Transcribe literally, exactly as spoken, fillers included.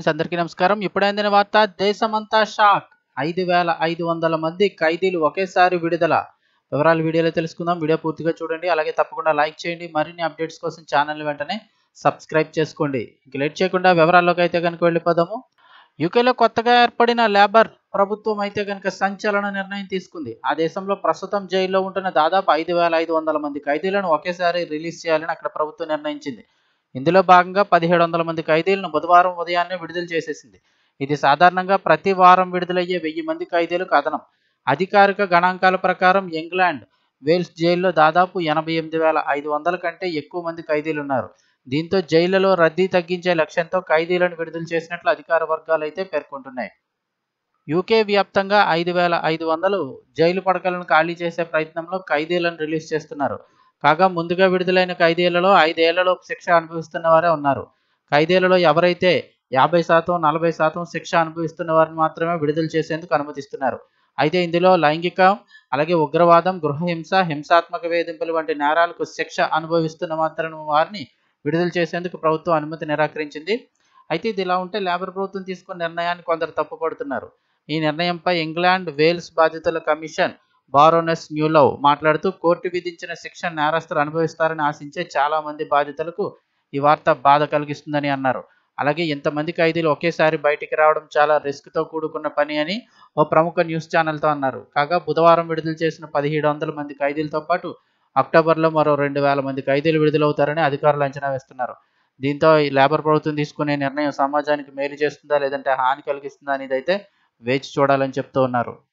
Friends, అందరికీ నమస్కారం. ఇప్పుడే అందిన వార్త, దేశమంతా షాక్. ఐదు వేల ఐదు వందల మంది ఖైదీలు ఒకేసారి విడుదల. వివరాలు వీడియోలో తెలుసుకుందాం. వీడియో పూర్తిగా చూడండి. అలాగే తప్పకుండా లైక్ చేయండి. మరిన్ని అప్డేట్స్ కోసం ఛానల్ వెంటనే సబ్స్క్రైబ్ చేసుకోండి. ఇంక లేట్ చేయకుండా వివరాల్లోకి అయితే కనుక వెళ్ళిపోదాము. యూకేలో కొత్తగా ఏర్పడిన లేబర్ ప్రభుత్వం అయితే కనుక సంచలన నిర్ణయం తీసుకుంది. ఆ దేశంలో ప్రస్తుతం జైల్లో ఉంటున్న దాదాపు ఐదు వేల ఐదు వందల మంది ఖైదీలను ఒకేసారి రిలీజ్ చేయాలని అక్కడ ప్రభుత్వం నిర్ణయించింది. ఇందులో భాగంగా పదిహేడు వందల మంది ఖైదీలను బుధవారం ఉదయాన్నే విడుదల చేసేసింది. ఇది సాధారణంగా ప్రతి వారం విడుదలయ్యే వెయ్యి మంది ఖైదీలకు అదనం. అధికారిక గణాంకాల ప్రకారం ఇంగ్లాండ్, వేల్స్ జైల్లో దాదాపు ఎనభై ఎనిమిది వేల ఐదు వందల కంటే ఎక్కువ మంది ఖైదీలు ఉన్నారు. దీంతో జైళ్లలో రద్దీ తగ్గించే లక్ష్యంతో ఖైదీలను విడుదల చేసినట్లు అధికార వర్గాలు అయితే పేర్కొంటున్నాయి. యూకే వ్యాప్తంగా ఐదు వేల ఐదు వందలు జైలు పడకలను ఖాళీ చేసే ప్రయత్నంలో ఖైదీలను రిలీజ్ చేస్తున్నారు. కాగా ముందుగా విడుదలైన ఖైదీలలో ఐదేళ్లలోపు శిక్ష అనుభవిస్తున్న వారే ఉన్నారు. ఖైదీలలో ఎవరైతే యాభై శాతం నలభై శాతం శిక్ష అనుభవిస్తున్న వారిని మాత్రమే విడుదల చేసేందుకు అనుమతిస్తున్నారు. అయితే ఇందులో లైంగికం, అలాగే ఉగ్రవాదం, గృహహింస, హింసాత్మక వేధింపులు వంటి నేరాలకు శిక్ష అనుభవిస్తున్న మాత్రం వారిని విడుదల చేసేందుకు ప్రభుత్వం అనుమతి నిరాకరించింది. అయితే ఇది ఇలా ఉంటే లేబర్ ప్రభుత్వం తీసుకున్న నిర్ణయాన్ని కొందరు తప్పుపడుతున్నారు. ఈ నిర్ణయంపై ఇంగ్లాండ్, వేల్స్ బాధితుల కమిషన్ బారోనెస్ న్యూలవ్ మాట్లాడుతూ, కోర్టు విధించిన శిక్ష నేరస్తులు అనుభవిస్తారని ఆశించే చాలా మంది బాధితులకు ఈ వార్త బాధ కలిగిస్తుందని అన్నారు. అలాగే ఇంతమంది ఖైదీలు ఒకేసారి బయటికి రావడం చాలా రిస్క్తో కూడుకున్న పని అని ఓ ప్రముఖ న్యూస్ ఛానల్తో అన్నారు. కాగా బుధవారం విడుదల చేసిన పదిహేడు వందల మంది ఖైదీలతో పాటు అక్టోబర్లో మరో రెండు వేల మంది ఖైదీలు విడుదలవుతారని అధికారులు అంచనా వేస్తున్నారు. దీంతో ఈ లేబర్ ప్రభుత్వం తీసుకునే నిర్ణయం సమాజానికి మేలు చేస్తుందా లేదంటే హాని కలిగిస్తుందా అనేది అయితే వేచి చూడాలని చెప్తూ ఉన్నారు.